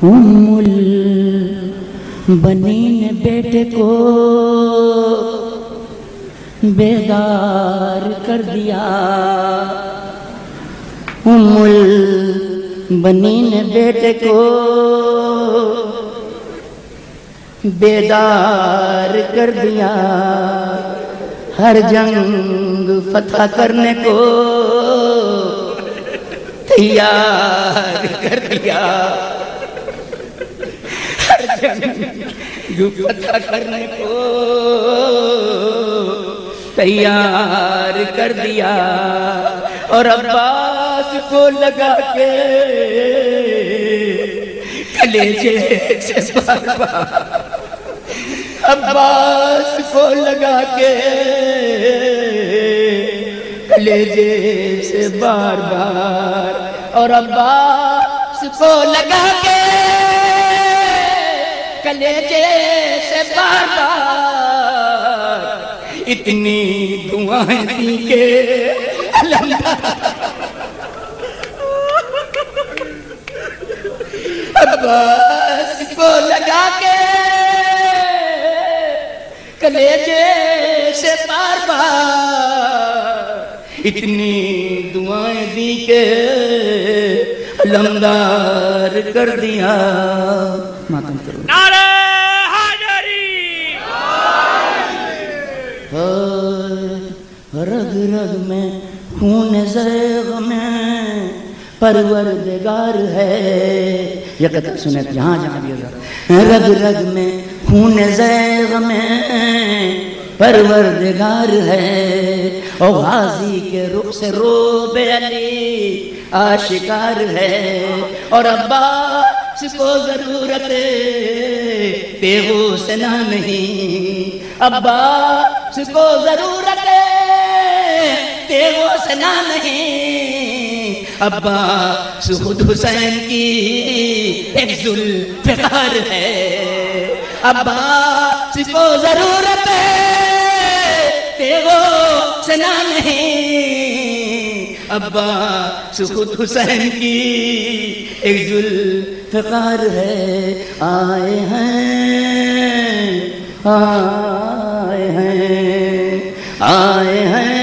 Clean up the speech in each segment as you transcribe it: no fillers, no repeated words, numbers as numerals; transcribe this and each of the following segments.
ام البنین بیٹے کو بیدار کر دیا، ام البنین بیٹے کو بیدار کر دیا، ہر جنگ فتح کرنے کو تیار کر دیا، ہر جنگ فتح کرنے کو تیار کر دیا، اور عباس کو لگا کے کلیجے سے بار بار، عباس کو لگا کے کلیجے سے بار بار، اور عباس کو لگا کے کلیجے سے بار بار، اتنی دعائیں دی کہ عباس کو لگا کے کلیجے سے بار بار، اتنی دعائیں دی کہ علمدار کر دیا۔ ماتم کرو نعرہ حیدری، رگ رگ میں خون زیغ میں پروردگار ہے، یہ قطع سنیں جہاں جہاں بھی ہوگا، رگ رگ میں خون زیغ میں پروردگار ہے، اور غازی کے رخ سے روب علی آشکار ہے، اور عباس کو ضرورت پیغوسنا نہیں، عباس کو ضرورت پیغوسنا نہیں، عباس خود حسین کی ایک ذوالفقار ہے، عباس کو ضرورت پیغوسنا نہیں، عباس خود حسین کی ایک ذوالفقار ہے۔ آئے ہیں آئے ہیں آئے ہیں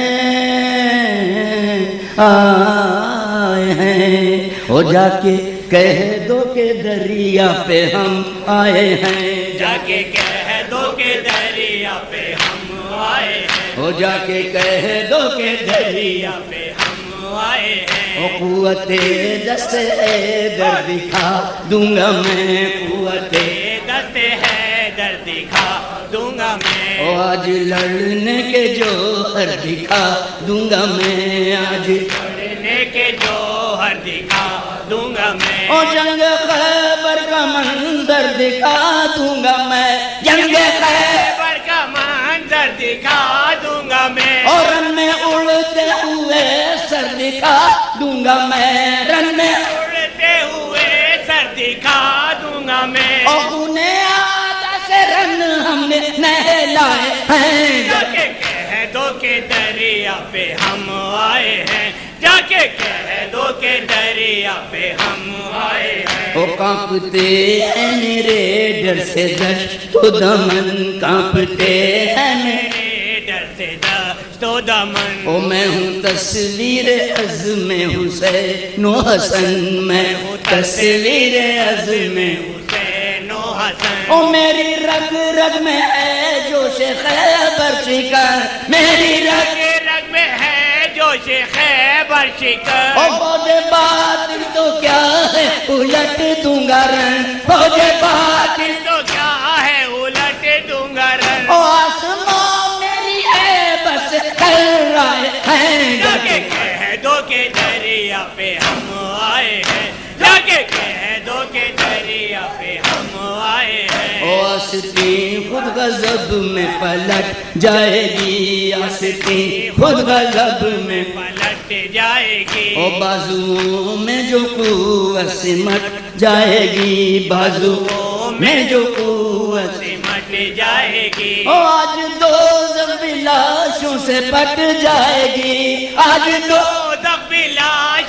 آئے ہیں، او جا کے کہہ دو کہ دریا پہ ہم آئے ہیں، جا کے کہہ دو کہ دریا پہ ہم آئے ہیں، او جا کے کہہ دو کہ دریا پہ ہم آئے ہیں، او قوت دست حیدر دکھا دوں گا میں، قوت دست حیدر دکھا دوں گا میں، او آج لڑنے کے جوہر دکھا دوں گا میں، آج لڑنے کے جوہر دکھا دوں گا میں، او جنگ خیبر کا منظر دکھا دوں گا میں، جنگ خیبر کا منظر دکھا دوں گا میں، اور رن میں اڑتے ہوئے سر دکھا دوں گا میں، رن میں اڑتے ہوئے سر دکھا دوں گا میں، اور خونے آدھا سے رن ہم نے نہلائے ہیں، جا کے کہہ دو کہ دریا پہ ہم آئے ہیں، جا کے کہہ دو کہ دریا پہ ہم آئے ہیں، او کانپتے ہیں میرے ڈر سے دشت و دمن، کانپتے ہیں میرے ڈر سے دست و دمن، او میں ہوں تصویر عزم حسین و حسن، میں ہوں تصویر عزم حسین و حسن، او میری رگ رگ میں ہے جوش خیبر شکن، میری رگ رگ میں ہے جوش خیبر شکن، او فوج باطل تو کیا ہے الٹ دوں گا رن، فوج باطل تو کیا ہے الٹ دوں گا رن، او آسمان میری ہے بس کر رہے ہیں، جا کے کہہ دو کہ دریا پہ ہم آئے ہیں، جا کے کہہ دو کہ دریا پہ ہم آئے ہیں، او آستین خود غضب میں پلٹ جائے گی، آستین خود غضب میں پلٹ جائے گی، او بازو میں جو قوت سمٹ جائے گی، بازو میں جو قوت سمٹ جائے گی، او آج دو لاشوں سے پٹ جائے گی، آج دو دب لاش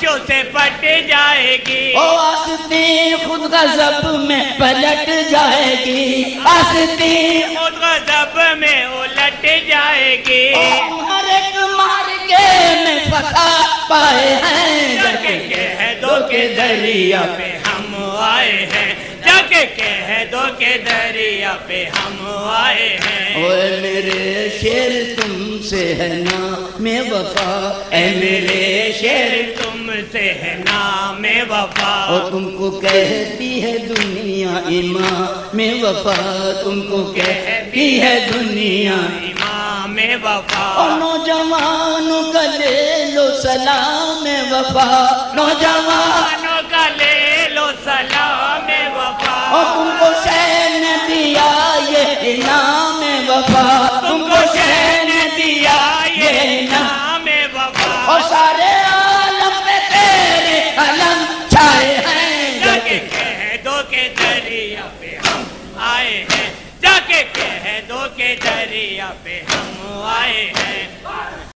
خاموشیوں سے پٹ جائے گی، آستین خود غضب میں پلٹ جائے گی، آستین خود غضب میں الٹ جائے گی، ہر ایک مارکے میں فتح پائے ہیں، جا کے کہہ دو کہ دریا پہ ہم آئے ہیں، جا کے کہہ دو کہ دریا پہ ہم آئے ہیں۔ اوے میرے شیر تم سے ہے نام وفا، اے میرے شیر تم سے ہے نام وفا، اور تم کو کہتی ہے دنیا امام وفا، تم کو کہتی ہے دنیا، امام وفا، اور نوجوانوں کا لے لو سلام وفا، نوجوانوں کا لے لو سلام وفا، اور تم کو شہ نے دیا یہ انعام وفا، تم کو شہ نے دیا یہ انعام، اور سارے عالم پہ تیرے علم چھائے ہیں، جا کے کہہ دو کہ دریا پہ ہم آئے ہیں، جا کے کہہ دو کہ دریا پہ ہم آئے ہیں۔